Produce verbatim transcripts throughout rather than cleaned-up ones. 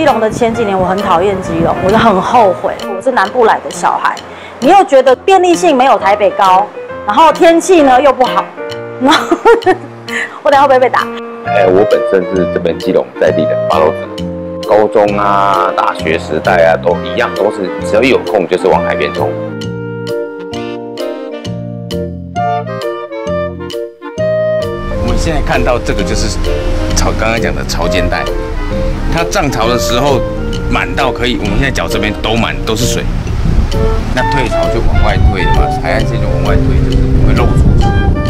隆的前几年，我很讨厌基隆，我就很后悔。我是南部来的小孩，你又觉得便利性没有台北高，然后天气呢又不好，然后我等下会不会被打？ 哎、欸，我本身是这边基隆在地的八斗子，高中啊、大学时代啊都一样，都是只要一有空就是往海边冲。 我们现在看到这个就是潮，刚刚讲的潮间带，它涨潮的时候满到可以，我们现在脚这边都满都是水，那退潮就往外退的嘛，海岸线就往外退，就是会漏出去。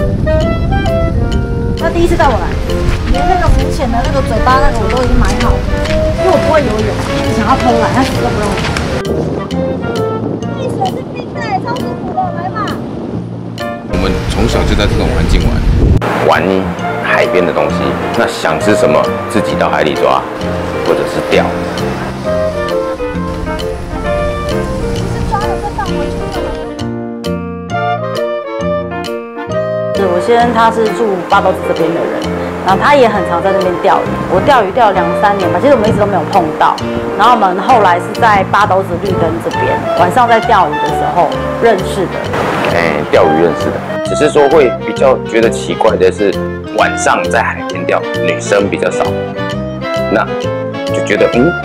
他第一次带我来，连那个浮潜的那个嘴巴那个我都已经买好了，因为我不会游泳，一直想要偷懒，他死都不让我。这水是冰的，超舒服的，来吧。 我们从小就在这种环境玩， 玩海边的东西，那想吃什么自己到海里抓，或者是钓。 是抓了再放回去的。我先生他是住八斗子这边的人，然后他也很常在那边钓鱼。我钓鱼钓了两三年吧，其实我们一直都没有碰到。然后我们后来是在八斗子绿灯这边晚上在钓鱼的时候认识的。 哎、欸，钓鱼认识的，只是说会比较觉得奇怪的是，晚上在海边钓，女生比较少，那就觉得嗯。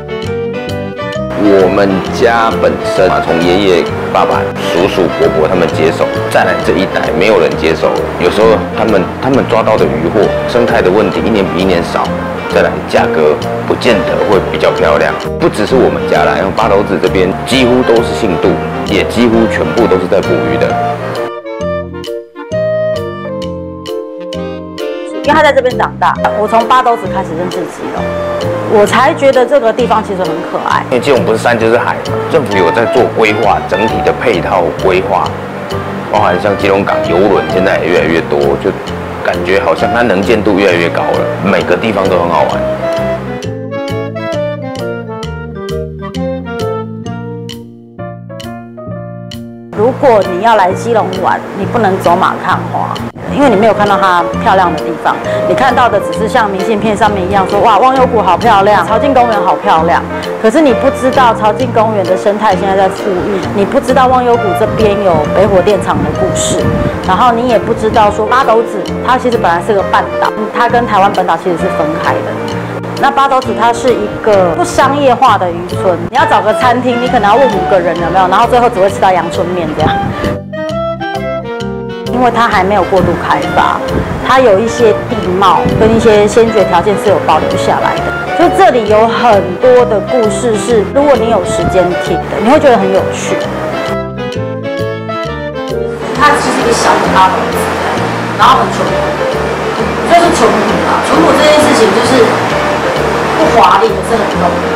我们家本身啊，从爷爷、爸爸、叔叔、伯伯他们接手，再来这一代没有人接手了。有时候他们他们抓到的渔获，生态的问题一年比一年少，再来价格不见得会比较漂亮。不只是我们家啦，因为八斗子这边几乎都是信度，也几乎全部都是在捕鱼的。 因为他在这边长大，我从八斗子开始认识基隆。我才觉得这个地方其实很可爱， 因为基隆不是山就是海嘛，政府有在做规划，整体的配套规划，包含像基隆港邮轮现在也越来越多，就感觉好像它能见度越来越高了，每个地方都很好玩。 如果你要来基隆玩，你不能走马看花。因为你没有看到它漂亮的地方，你看到的只是像明信片上面一样说，哇，忘忧谷好漂亮，潮境公园好漂亮。可是你不知道潮境公园的生态现在在富裕，你不知道忘忧谷这边有北火电厂的故事，然后你也不知道说八斗子它其实本来是个半岛，它跟台湾本岛其实是分开的。那八斗子它是一个不商业化的渔村，你要找个餐厅，你可能要问五个人有没有，然后最后只会吃到阳春面这样。因为它还没有过度开发，它有一些地貌跟一些先决条件是有保留下来的。就这里有很多的故事是，如果你有时间听的，你会觉得很有趣。它其实一个小的八斗子，然后很淳朴，就是淳朴啊。淳朴这件事情就是不华丽，可是很动。